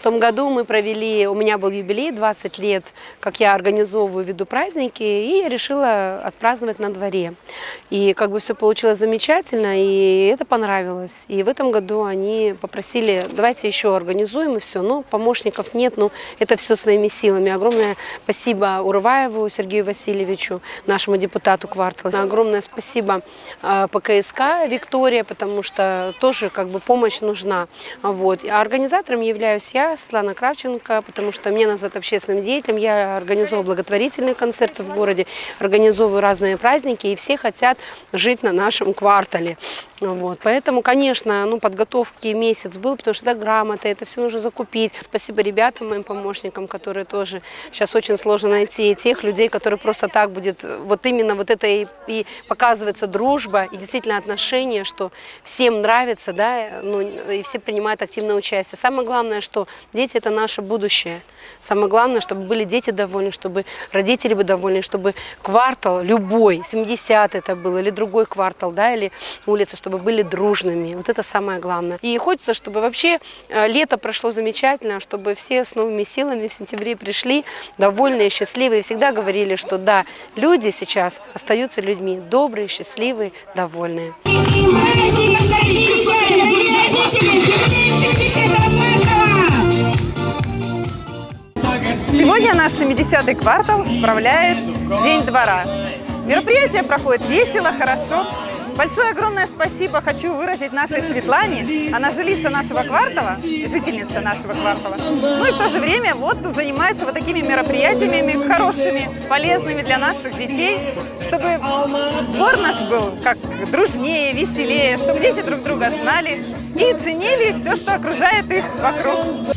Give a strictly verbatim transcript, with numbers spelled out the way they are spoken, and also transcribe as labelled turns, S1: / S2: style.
S1: том году мы провели, у меня был юбилей, двадцать лет, как я организовываю, веду праздники, и я решила отпраздновать на дворе. И как бы все получилось замечательно, и это понравилось. И в этом году они попросили, давайте еще организуем, и все. Но помощников нет, ну это все своими силами. Огромное спасибо Урываеву Сергею Васильевичу, нашему депутату квартала. Огромное спасибо ПКСК Виктория, потому что тоже как бы помощь нужна. Вот. А организатором являюсь я, Светлана Кравченко, потому что меня называют общественным деятелем. Я организовываю благотворительные концерты в городе, организовываю разные праздники, и все хотят жить на нашем квартале. Вот. Поэтому, конечно, ну, подготовки месяц был, потому что это грамота, это все нужно закупить. Спасибо ребятам, моим помощникам, которые тоже сейчас очень сложно найти тех людей, которые просто так будет, вот именно вот это и, и показывается дружба и действительно отношения, что всем нравится, да, ну, и все принимают активное участие. Самое главное, что дети – это наше будущее. Самое главное, чтобы были дети довольны, чтобы родители были довольны, чтобы квартал любой, семидесятый это был, или другой квартал, да, или улица, чтобы были дружными. Вот это самое главное. И хочется, чтобы вообще лето прошло замечательно, чтобы все с новыми силами в сентябре пришли, довольные, счастливые. Всегда говорили, что да, люди сейчас остаются людьми, добрые, счастливые, довольные.
S2: Сегодня наш семидесятый квартал справляет День двора. Мероприятие проходит весело, хорошо. Большое огромное спасибо хочу выразить нашей Светлане. Она жилица нашего квартала, жительница нашего квартала. Ну и в то же время вот занимается вот такими мероприятиями хорошими, полезными для наших детей, чтобы двор наш был как дружнее, веселее, чтобы дети друг друга знали и ценили все, что окружает их вокруг.